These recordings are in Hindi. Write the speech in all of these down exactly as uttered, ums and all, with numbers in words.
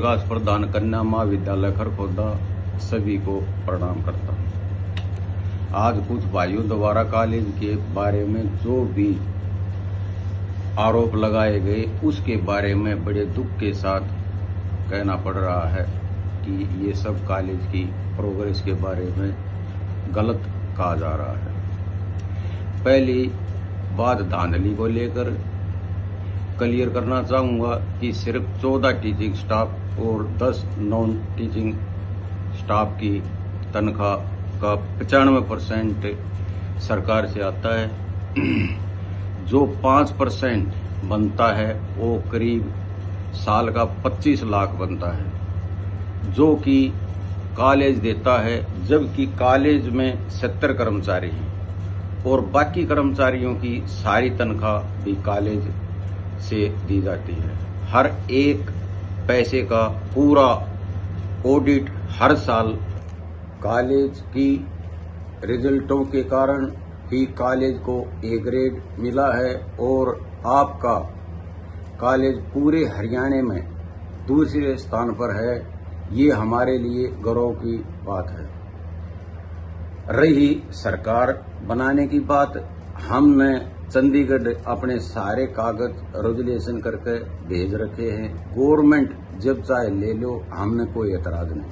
विकास प्रधान कन्या महाविद्यालय खरखोदा सभी को प्रणाम करता हूँ। आज कुछ भाइयों द्वारा कॉलेज के बारे में जो भी आरोप लगाए गए उसके बारे में बड़े दुख के साथ कहना पड़ रहा है कि ये सब कॉलेज की प्रोग्रेस के बारे में गलत कहा जा रहा है। पहली बात धांधली को लेकर क्लियर करना चाहूंगा कि सिर्फ चौदह टीचिंग स्टाफ और दस नॉन टीचिंग स्टाफ की तनख्वाह का पचानवे परसेंट सरकार से आता है। जो पांच परसेंट बनता है वो करीब साल का पच्चीस लाख बनता है, जो कि कॉलेज देता है, जबकि कॉलेज में सत्तर कर्मचारी हैं और बाकी कर्मचारियों की सारी तनख्वाह भी कॉलेज से दी जाती है। हर एक पैसे का पूरा ऑडिट हर साल कॉलेज की रिजल्टों के कारण ही कॉलेज को ए ग्रेड मिला है और आपका कॉलेज पूरे हरियाणा में दूसरे स्थान पर है। ये हमारे लिए गौरव की बात है। रही सरकार बनाने की बात, हमने चंडीगढ़ अपने सारे कागज रेजुलेशन करके भेज रखे हैं। गवर्नमेंट जब चाहे ले लो, हमने कोई एतराज नहीं।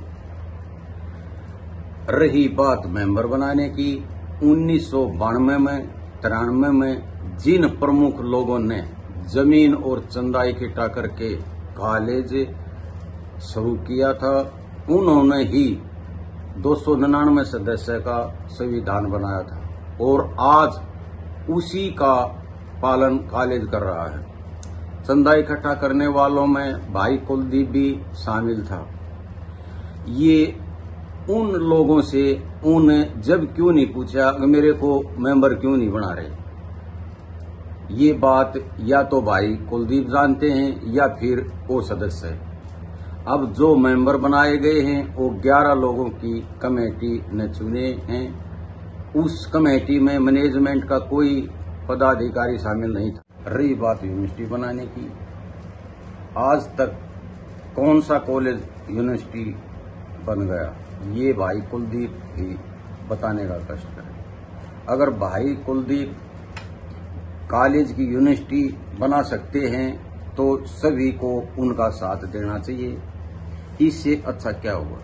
रही बात मेंबर बनाने की, उन्नीस सौ बानवे में तिरानवे में जिन प्रमुख लोगों ने जमीन और चंदा इकट्ठा करके कॉलेज शुरू किया था, उन्होंने ही दो सौ निन्यानवे सदस्य का संविधान बनाया था और आज उसी का पालन कॉलेज कर रहा है। चंदा इकट्ठा करने वालों में भाई कुलदीप भी शामिल था। ये उन लोगों से उन्हें जब क्यों नहीं पूछा कि मेरे को मेंबर क्यों नहीं बना रहे। ये बात या तो भाई कुलदीप जानते हैं या फिर वो सदस्य है। अब जो मेंबर बनाए गए हैं वो ग्यारह लोगों की कमेटी ने चुने हैं। उस कमेटी में मैनेजमेंट का कोई पदाधिकारी शामिल नहीं था। रही बात यूनिवर्सिटी बनाने की, आज तक कौन सा कॉलेज यूनिवर्सिटी बन गया, ये भाई कुलदीप ही बताने का कष्ट करें। अगर भाई कुलदीप कॉलेज की यूनिवर्सिटी बना सकते हैं तो सभी को उनका साथ देना चाहिए। इससे अच्छा क्या होगा।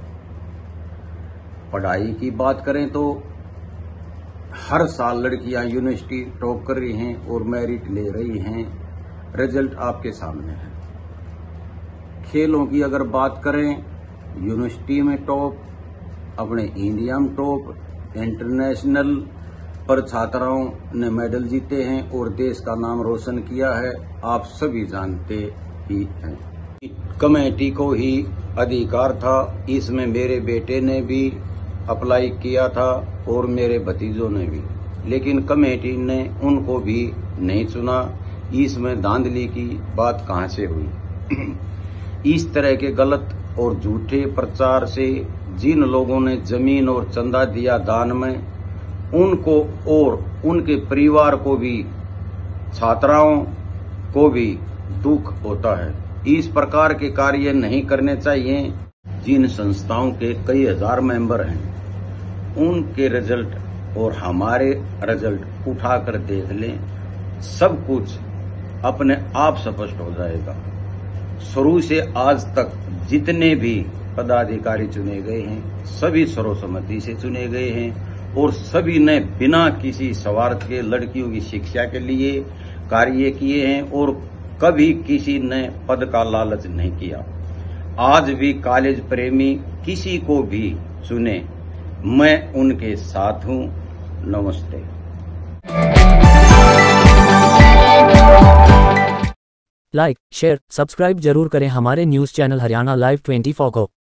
पढ़ाई की बात करें तो हर साल लड़कियां यूनिवर्सिटी टॉप कर रही हैं और मेरिट ले रही हैं। रिजल्ट आपके सामने है। खेलों की अगर बात करें, यूनिवर्सिटी में टॉप, अपने इंडिया में टॉप, इंटरनेशनल पर छात्राओं ने मेडल जीते हैं और देश का नाम रोशन किया है। आप सभी जानते ही हैं। कमेटी को ही अधिकार था। इसमें मेरे बेटे ने भी अप्लाई किया था और मेरे भतीजों ने भी, लेकिन कमेटी ने उनको भी नहीं चुना। इसमें धांधली की बात कहां से हुई। इस तरह के गलत और झूठे प्रचार से जिन लोगों ने जमीन और चंदा दिया दान में, उनको और उनके परिवार को भी, छात्राओं को भी दुख होता है। इस प्रकार के कार्य नहीं करने चाहिए। जिन संस्थाओं के कई हजार मेंबर हैं, उनके रिजल्ट और हमारे रिजल्ट उठाकर देख लें, सब कुछ अपने आप स्पष्ट हो जाएगा। शुरू से आज तक जितने भी पदाधिकारी चुने गए हैं, सभी सर्वसम्मति से चुने गए हैं और सभी ने बिना किसी स्वार्थ के लड़कियों की शिक्षा के लिए कार्य किए हैं और कभी किसी ने पद का लालच नहीं किया। आज भी कॉलेज प्रेमी किसी को भी चुने, मैं उनके साथ हूं। नमस्ते। लाइक, शेयर, सब्सक्राइब जरूर करें हमारे न्यूज चैनल हरियाणा लाइव चौबीस को।